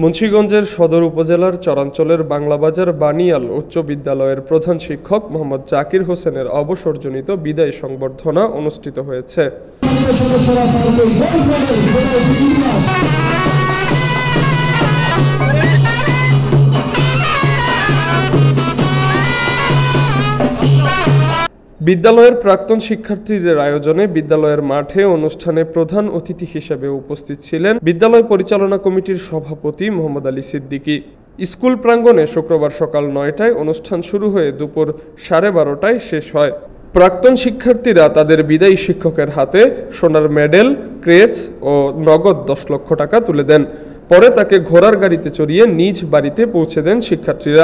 মুন্সিগঞ্জের সদর উপজেলার চরাঞ্চলের বাংলাবাজার বানিয়াল উচ্চ বিদ্যালয়ের প্রধান শিক্ষক মোহাম্মদ জাকির হোসেনের অবসরজনিত বিদায় সংবর্ধনা অনুষ্ঠিত হয়েছে। বিদ্যালয়ের প্রাক্তন শিক্ষার্থীদের আয়োজনে বিদ্যালয়ের মাঠে অনুষ্ঠানে প্রধান অতিথি হিসেবে উপস্থিত ছিলেন বিদ্যালয় পরিচালনা কমিটির সভাপতি মোহাম্মদ আলী সিদ্দিকী। স্কুল প্রাঙ্গণে শুক্রবার সকাল ৯টায় অনুষ্ঠান শুরু হয়ে দুপুর 12:30টায় শেষ হয়। প্রাক্তন শিক্ষার্থীরা তাদের বিদায়ী শিক্ষকের হাতে সোনার মেডেল, ক্রেস ও নগদ 10 লক্ষ টাকা তুলে দেন। পরে তাকে ঘোড়ার গাড়িতে চড়িয়ে নিজ বাড়িতে পৌঁছে দেন শিক্ষার্থীরা।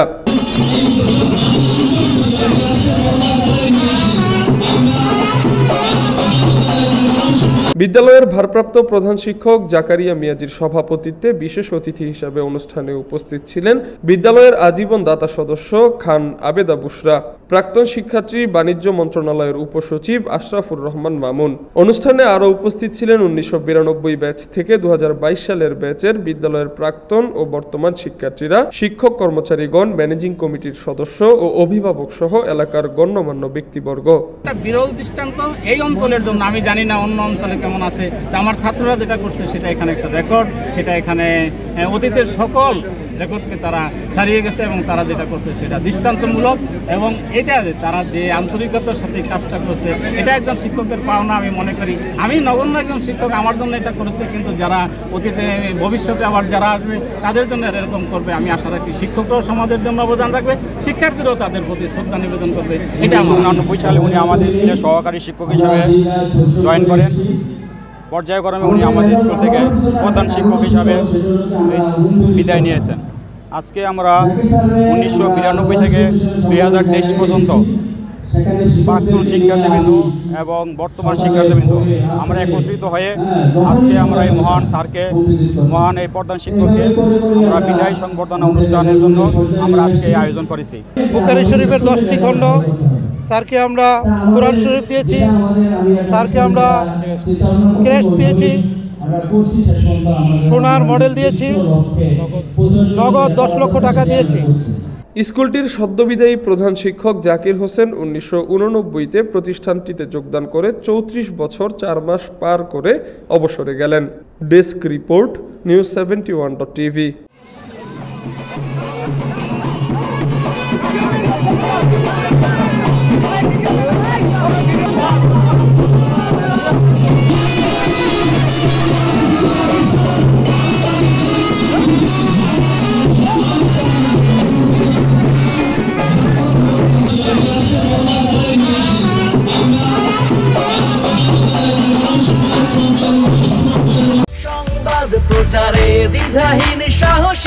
বিদ্যালয়ের ভারপ্রাপ্ত প্রধান শিক্ষক জাকারিয়া মিয়াজির সভাপতিত্বে বিশেষ অতিথি হিসেবে অনুষ্ঠানে উপস্থিত ছিলেন বিদ্যালয়ের আজীবন দাতা সদস্য খান আবেদা বুশরা, প্রাক্তন শিক্ষার্থী বাণিজ্য মন্ত্রণালয়ের উপসচিব আশরাফুর রহমান মামুন। অনুষ্ঠানে আরও উপস্থিত ছিলেন 1992 ব্যাচ থেকে 2022 সালের ব্যাচের বিদ্যালয়ের প্রাক্তন ও বর্তমান শিক্ষার্থীরা, শিক্ষক কর্মচারীগণ, ম্যানেজিং কমিটির সদস্য ও অভিভাবক সহ এলাকার গণ্যমান্য ব্যক্তিবর্গ। বিরল দৃষ্টান্ত এই অঞ্চলের জন্য। আমি জানি না অন্য অঞ্চলে কেমন আছে, আমার ছাত্ররা যেটা করছে সেটা এখানে একটা রেকর্ড, সেটা এখানে অতীতের সকল রেকর্ডকে তারা ছাড়িয়ে গেছে এবং তারা যেটা করছে সেটা দৃষ্টান্তমূলক। এবং এটা তারা যে আন্তরিকতার সাথে কাজটা করছে, এটা একজন শিক্ষকের পাওনা আমি মনে করি। আমি নগণ্য একজন শিক্ষক, আমার জন্য এটা করেছে, কিন্তু যারা অতীতে ভবিষ্যতে আবার যারা আসবে তাদের জন্য এরকম করবে আমি আশা রাখি। শিক্ষকরাও সমাজের জন্য অবদান রাখবে, শিক্ষার্থীরাও তাদের প্রতি শ্রদ্ধা নিবেদন করবে। এটা 1999 সালে উনি আমাদের স্কুলের সহকারী শিক্ষক হিসেবে জয়েন করেন। পর্যায়ক্রমে উনি আমাদের স্কুল থেকে প্রধান শিক্ষক হিসাবে বিদায় নিয়েছেন। আজকে আমরা 1992 থেকে 2023 পর্যন্ত প্রাক্তন শিক্ষার্থীবৃন্দ এবং বর্তমান শিক্ষার্থীবৃন্দ আমরা একত্রিত হয়ে আজকে আমরা এই মহান স্যারকে, মহান এই প্রধান শিক্ষককে আমরা বিদায় সংবর্ধনা অনুষ্ঠানের জন্য আমরা আজকে আয়োজন করেছি। বুখারী শরীফের 10টি খণ্ড স্যারকে আমরা কোরআন শরীফ দিয়েছি, স্যারকে আমরা ক্রেস্ট দিয়েছি, সোনার মডেল দিয়েছি, নগদ 10 লক্ষ টাকা দিয়েছি। স্কুলটির সদ্যবিদায়ী প্রধান শিক্ষক জাকির হোসেন 1989-তে প্রতিষ্ঠানটিতে যোগদান করে 34 বছর 4 মাস পার করে অবসরে গেলেন। Desk report, News71.tv। সংবাদ প্রচারে দ্বিধাহীন সাহসী